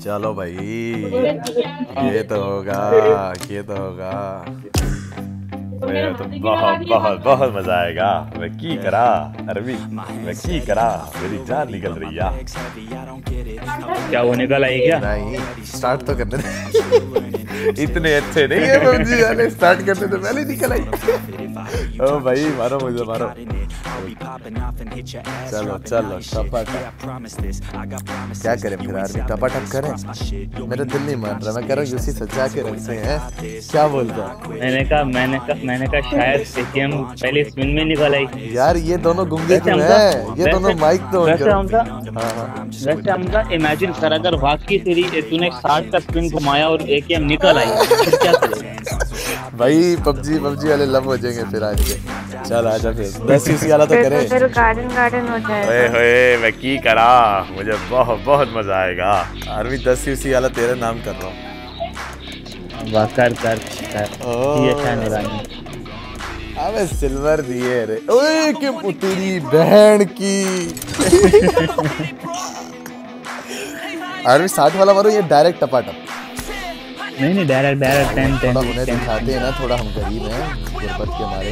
चलो भाई, ये तो होगा, ये तो होगा। मेरा तो बहुत बहुत बहुत मजा आएगा। मैं की करा अरबी, मैं की करा, मेरी जान निकल रही है। क्या वो निकल आई क्या? नहीं, स्टार्ट तो करने दे। इतने अच्छे नहीं है पबजी वाले, स्टार्ट करने तो पहले निकल आई। ओ भाई मारो मुझे, मारो। चलो चलो टपाटप। क्या करें फिर आर्मी, टपाटप करें? मेरा दिल नहीं मान रहा, मैं कह रहा हूँ यूसी सजा के रखते हैं। क्या बोल रहा? मैंने कहा शायद एटीएम पहले स्पिन में निकल आई। यार ये दोनों गुंगे क्यों हैं? ये दोनों माइक तो वैसे हमका इमेजिन कर, अगर वाकई तेरी तूने 60 का स्पिन घुमाया और एटीएम निकल आई फिर क्या करेगा? भाई पबजी वाले लव हो जाएंगे फिर आज के। चल आजा फिर 10 यूसी वाला तो करे। फिर गार्डन हो जाएगा। ओए होए, मैं की करा, मुझे बहुत बहुत मजा आएगा। आर्मी 10 यूसी वाला तेरे नाम कर रहा हूँ। कर ये अच्छा नहीं। अबे सिल्वर दिए रे। ओए के तेरी बहन की। आर्मी 60 वाला मारो, ये डायरेक्ट टपाटप। नहीं डायरेक्ट 10 उन्हें दिखाते हैं ना, थोड़ा हम गरीब हैं, गुर्बत के मारे।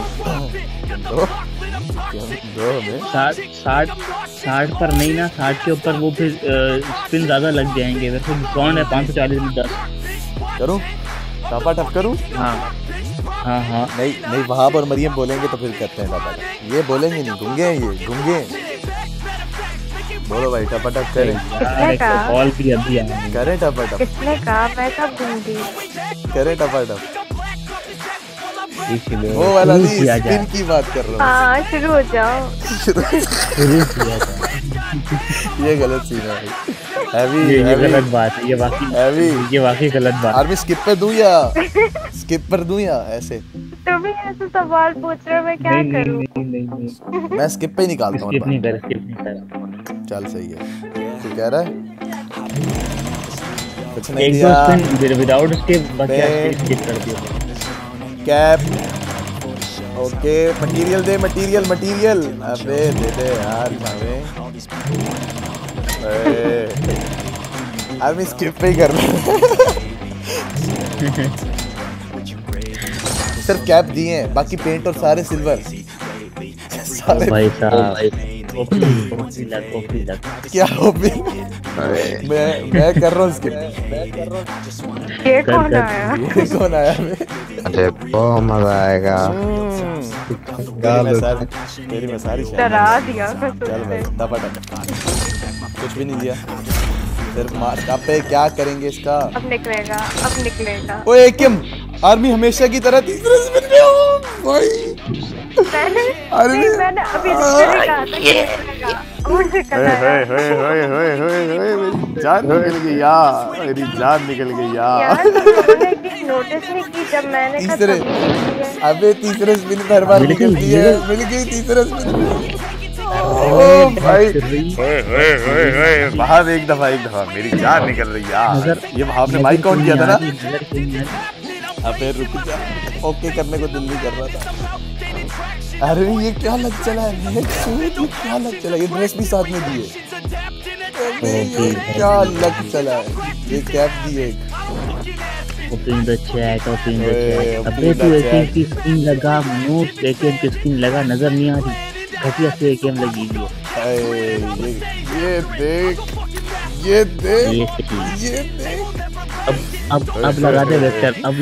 दो हमें 60 पर नहीं ना, 60 के ऊपर वो फिर स्पिन ज्यादा लग जाएंगे। वैसे डिस्काउंट है 540 में 10 करूं, टपाटप करूं? हाँ। नहीं वहाब और मरियम बोलेंगे तो फिर करते हैं टपाटप। ये बोलेंगे नहीं, गूंगे हैं ये, गूंगे। बोलो भाई टपाटप करें। किसने कहा? कॉल भी अभी आया। करें टपाटप? किसने कहा? मैं कब गूंगी? करें टपाटप? इसलिए वो वाला नहीं, स्पिन की बात कर रहा हूँ। हाँ शुरू हो जाओ। ये गलत सीन है भाई। ये गलत बात है, ये वाकई गलत बात। आर्मी स्किप पे दूं या स्किप पर दूं या ऐसे? तुम ही ऐसे सवाल पूछ रहे हो, मैं क्या करूं? नहीं। मैं स्किप पे ही निकालता हूँ। स्किप नहीं कर। चल सही है, तू कह रहा है कुछ नहीं एक दिया। विदाउट स्किप स्किप कर दिया। कैप ओके, मटेरियल दे, मटेरियल। अबे दे दे यार हमें। आर्मी स्किप पे ही कर रहा। सिर्फ कैप दिए हैं, बाकी पेंट और सारे सिल्वर। सारे भाई साहब क्या ओपी? मैं कर रहा हूँ स्किप। ये कौन आया? कौन आया? अरे बहुत मजा आएगा। तेरी मैं सारी डरा दिया। चल भाई टपाटप। कुछ भी नहीं दिया, सिर्फ मार। अब पे क्या करेंगे इसका? अब निकलेगा। ओए एकेएम, आर्मी हमेशा की तरह तीसरे स्पिन में हो भाई। मैंने अभी कहा था मुझे जान निकल गई यार, मेरी जान निकल गई यार। नोटिस नहीं की जब मैंने तीसरे, अबे तीसरे स्पिन पे हर बार निकलती है। मिल गई तीसरे स्पिन। ओ भाई वहां एक दफा मेरी जान निकल रही यार। ये वहां ने माइक काउंट किया था ना। अबे रुक जा, ओके करने को दिल नहीं कर रहा था। अरे ये क्या लग चला है? क्या लग चला? ये ड्रेस भी साथ में दिए। क्या लग चला है? ये कैप दी एक। Open the chat. अबे तू एक स्क्रीन लगा, नोट एकेएम की स्क्रीन लगा, नजर नहीं आ रही। घटिया से एकेएम लगी हुई है। ये देख। अब लगा दे वेक्टर। अब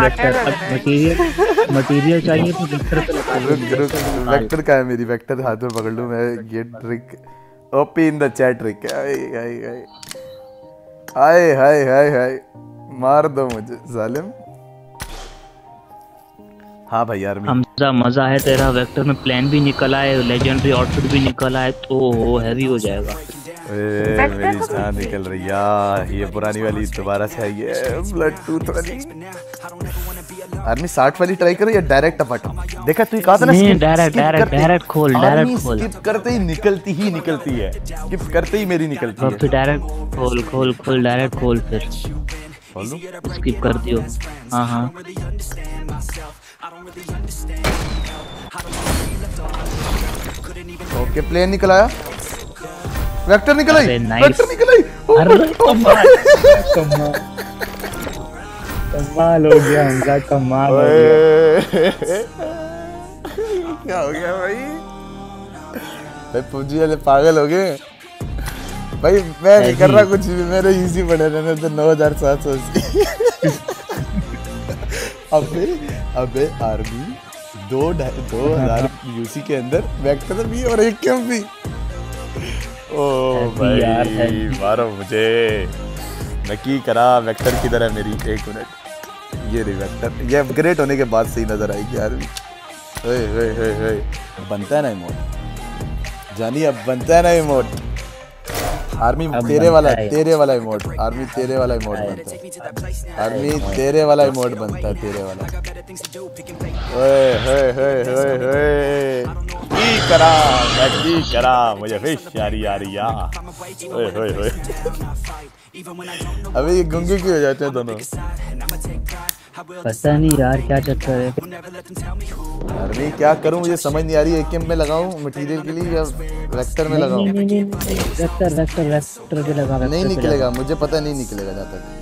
मटेरियल चाहिए तो वेक्टर पे लगा दे। वेक्टर का है? मेरी वेक्टर हाथ में पकड़ लूं मैं। ये trick OP in the chat trick. हाय मार दो मुझे जालिम। हाँ भाई यार मजा है तेरा। वेक्टर में प्लान भी निकला है, लेजेंडरी आउटफिट भी निकला है, तो वो हैवी हो जाएगा। मेरी जान निकल रही है। ये पुरानी वाली दोबारा चाहिए, ब्लड टूथ वाली। आर्मी 60 वाली ट्राई करो या डायरेक्ट टपाटप? देखा तू कहा था ना, डायरेक्ट खोल। स्किप करते ही निकलती है। स्किप करते ही मेरी निकलती है। फिर डायरेक्ट खोल डायरेक्ट खोल। फिर स्किप कर दियो। हाँ ओके, प्लेन निकल आया। वेक्टर निकल आई। अरे कमाल कमाल कमाल हो गया उनका, कमाल हो गया। क्या हो गया भाई? भाई पबजी वाले पागल हो गए भाई। मैं नहीं कर रहा कुछ भी, मेरे इजी पड़े रहने तो 9780। अबे आर्मी 2000 यूसी के अंदर वेक्टर भी और एक कैंप भी। ओ भाई मारो मुझे, नकी करा। वेक्टर किधर है मेरी? 1 मिनट, ये रही वेक्टर। ये अपग्रेड होने के बाद सही नजर आएगी आर्मी। बनता है ना इमोट जानी, अब बनता है ना इमोट। आर्मी तेरे वाला इमोट, आर्मी तेरे वाला इमोट बनता है। आर्मी तेरे वाला इमोट बनता है, तेरे वाला। की करा मुझे फिश यारी यारिया। अबे ये गुंगे क्यों हो जाते हैं दोनों? पता नहीं यार क्या चक्कर है। अरे क्या करूं, मुझे समझ नहीं आ रही है। एकेएम में लगाऊं मटेरियल के लिए या वेक्टर में लगाऊं? नहीं वेक्टर पे लगा। नहीं निकलेगा, मुझे पता नहीं निकलेगा जब तक।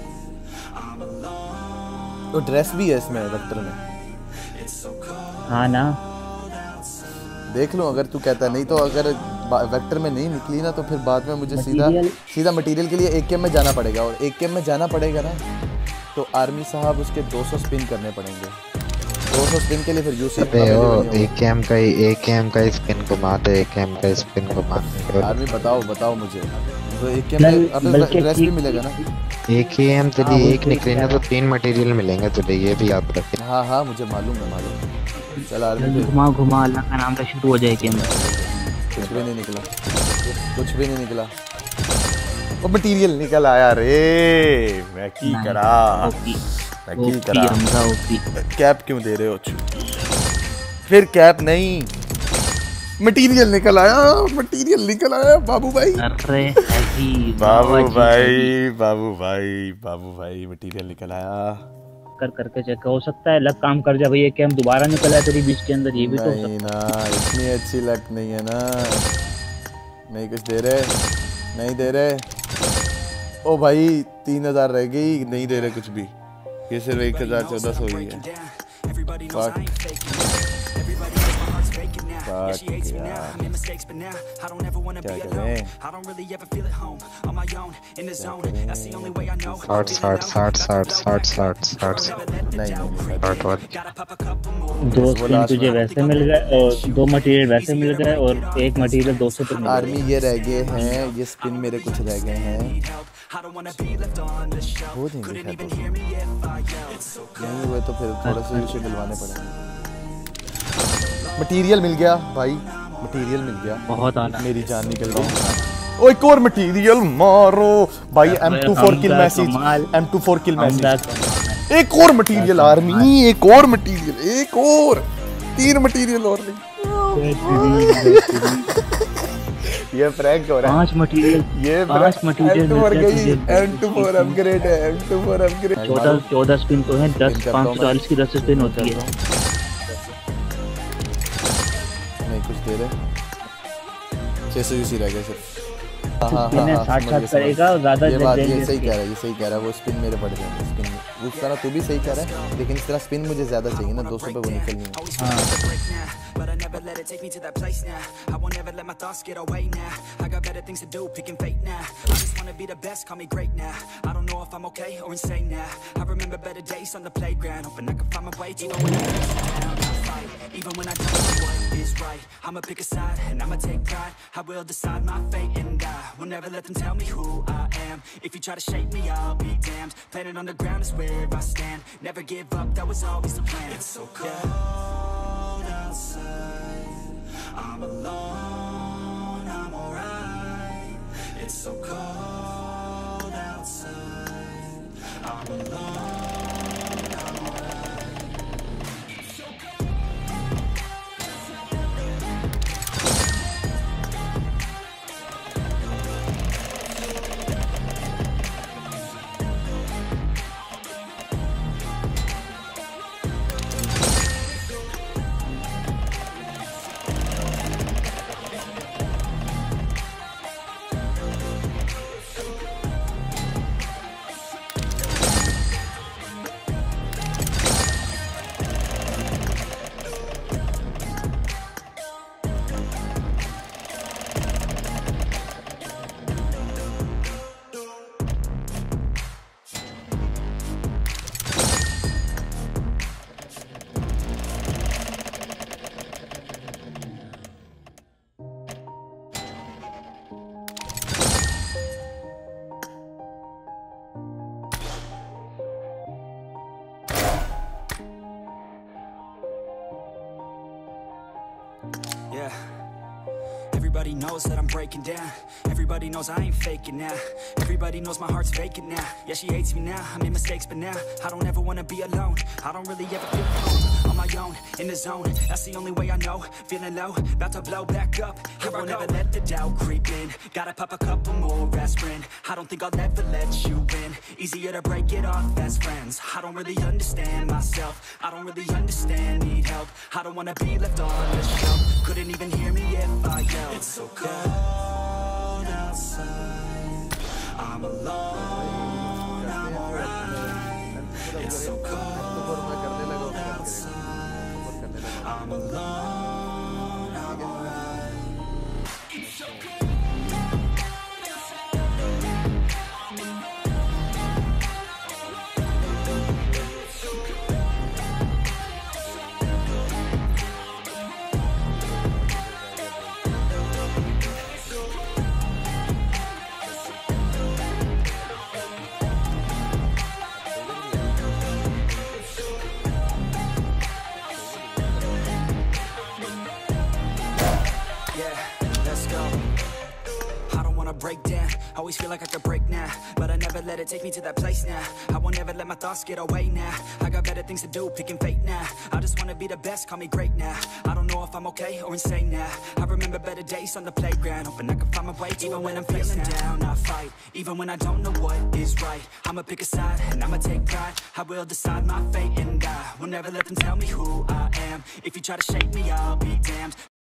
तो ड्रेस भी है इसमें वेक्टर में। हाँ ना, देख लो अगर तू कहता। नहीं तो अगर वेक्टर में नहीं निकली ना तो फिर बाद में मुझे सीधा मटेरियल के लिए एकेएम में जाना पड़ेगा। और एकेएम में जाना पड़ेगा ना तो आर्मी साहब उसके 200 स्पिन करने पड़ेंगे। 200 स्पिन के लिए फिर यूसी एकेएम का स्पिन घुमाते, एकेएम का स्पिन घुमाते। आर्मी बताओ मुझे, तो एकेएम में अबे ड्रेस भी मिलेगा ना? एकेएम तेरी एक निकली ना तो 3 मटेरियल मिलेंगे तुझे, ये भी याद रख। हाँ मुझे मालूम है। चल आर्मी घुमा अल्लाह का नाम का शुरू हो जाए गेम। कुछ भी नहीं निकला। वो मटेरियल निकल आया रे। मैं की करा। कैप क्यों दे रहे हो? फिर कैप नहीं, मटेरियल निकल आया बाबू भाई। अरे बाबू भाई मटेरियल निकल आया। करके चेक हो सकता है, लक काम कर जा भाई। ये कैम दोबारा निकला है तेरी बीच के अंदर, ये भी तो नहीं ना, इतनी अच्छी लक नहीं है ना। नहीं कुछ नहीं दे रहे। ओ भाई 3000 रह गई, नहीं दे रहे कुछ भी। ये सिर्फ 1400 ही है। दो स्पिन तुझे वैसे मिल गए और 2 मटेरियल वैसे मिल गए और 1 मटेरियल 200 पे मिल गया। आर्मी ये रह गए हैं, ये स्पिन मेरे कुछ रह गए हैं। हो जाएंगे नहीं हुए तो फिर थोड़े से यूसी डलवाने पड़ेंगे। मटेरियल मिल गया भाई, मटेरियल मिल गया। बहुत आना, मेरी जान निकल गई। ओ एक और मटेरियल मारो भाई। M24 किल मैसेज, M24 किल मैसेज। एक और मटेरियल आर्मी, एक और मटेरियल, एक और 3 मटेरियल और ये प्रैंक हो रहा है। 5 मटेरियल, ये 5 मटेरियल M24 अपग्रेड है, M24 अपग्रेड। 14 स्पिन तो है, 10 540 की 10 स्पिन होती है। नहीं कुछ दे रहे 600 यूसी रह गए सिर्फ। हाँ 60 करेगा ज्यादा। ये बात ये सही कह रहा है, वो स्पिन मेरे बढ़ जाएंगे। स्पिन उसका ना तू भी सही कह रहा है, लेकिन इस तरह स्पिन मुझे ज्यादा चाहिए ना। 200 पे वो निकलनी है। But I never let it take me to that place now. I won't ever let my thoughts get away now. I got better things to do, picking fate now. I just wanna be the best, call me great now. I don't know if I'm okay or insane now. I remember better days on the playground, hoping I can find my way to even when I fight, even when I don't know what is right. I'ma pick a side and I'ma take pride. I will decide my fate and I will never let them tell me who I am. If you try to shake me, I'll be damned. Planet on the ground is where I stand. Never give up, that was always the plan. It's so cold outside, I'm alone, I'm alright. It's so cold outside, I'm alone, I'm alright. Everybody knows that I'm breaking down. Everybody knows I ain't faking now. Everybody knows my heart's vacant now. Yeah, she hates me now, I made mistakes, but now I don't ever wanna be alone. I don't really ever feel home. On my own, in the zone, that's the only way I know. Feeling low, about to blow back up. I won't ever let the doubt creep in. Gotta pop a couple more aspirin. I don't think I'll ever let you in. Easier to break it off best friends. I don't really understand myself. I don't really understand, need help. I don't wanna be left on the shelf. Couldn't even hear me if I yelled. It's so cold outside. I'm alone, I'm alright. It's so cold outside. I'm alone, I'm alright. It's so cold. Break down, always feel like I could break now, but I never let it take me to that place now. I won't ever let my thoughts get away now. I got better things to do, picking fate now. I just wanna be the best, call me great now. I don't know if I'm okay or insane now. I remember better days on the playground, hoping I can find my way. Even when I'm feeling down, I fight. Even when I don't know what is right, I'ma pick a side and I'ma take pride. I will decide my fate and I will never let them tell me who I am. If you try to shake me, I'll be damned.